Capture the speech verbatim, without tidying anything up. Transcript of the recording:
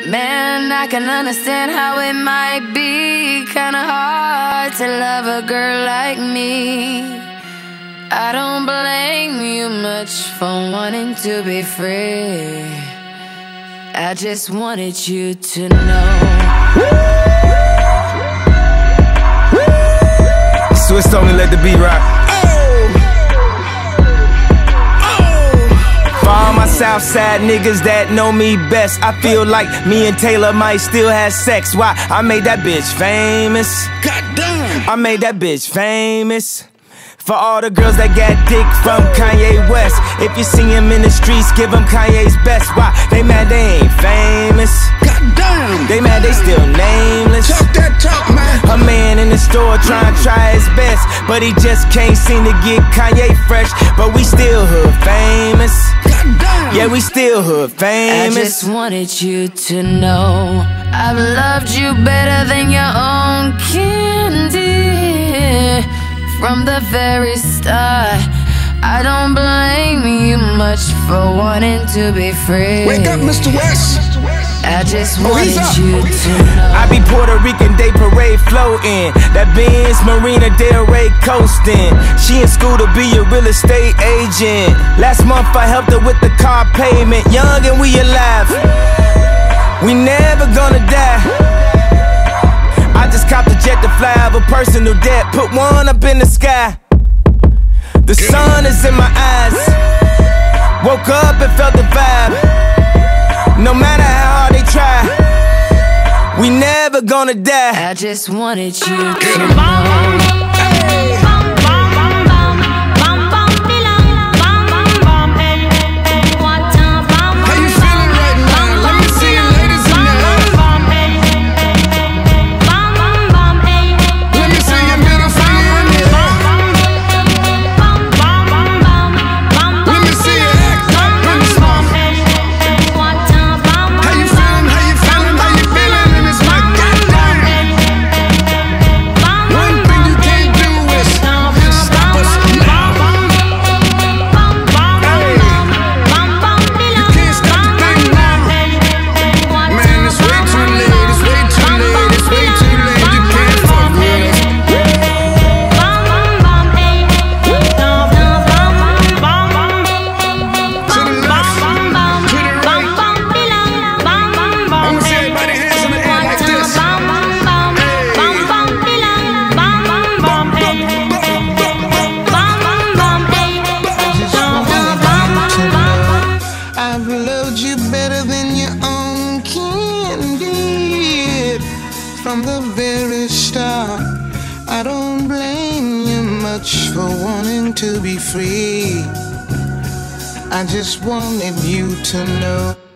Man, I can understand how it might be kinda hard to love a girl like me. I don't blame you much for wanting to be free. I just wanted you to know. Swiss only let the beat rock. For all my Southside niggas that know me best, I feel like me and Taylor might still have sex. Why? I made that bitch famous. Goddamn! I made that bitch famous. For all the girls that got dick from Kanye West, if you see him in the streets, give him Kanye's best. Why? They mad they ain't famous. Goddamn! They mad they still nameless. Talk that talk, man. A man in the store trying to try his best, but he just can't seem to get Kanye fresh. But we still hood famous. Goddamn! Yeah, we still hood famous. I just wanted you to know I've loved you better than your own candy. From the very start, I don't blame you much for wanting to be free. Wake up, Mister West. I just Oh, wanted you to know. I be Puerto Rican Day Parade floating, that Benz Marina Del Rey coasting. She in school to be a real estate agent. Last month I helped her with the car payment. Young and we alive, we never gonna die. I just copped a jet to fly over personal debt. Put one up in the sky. The sun is in my eyes. Woke up and felt the vibe. No matter how hard they try, we never gonna die. I just wanted you to know. From the very start, I don't blame you much for wanting to be free. I just wanted you to know.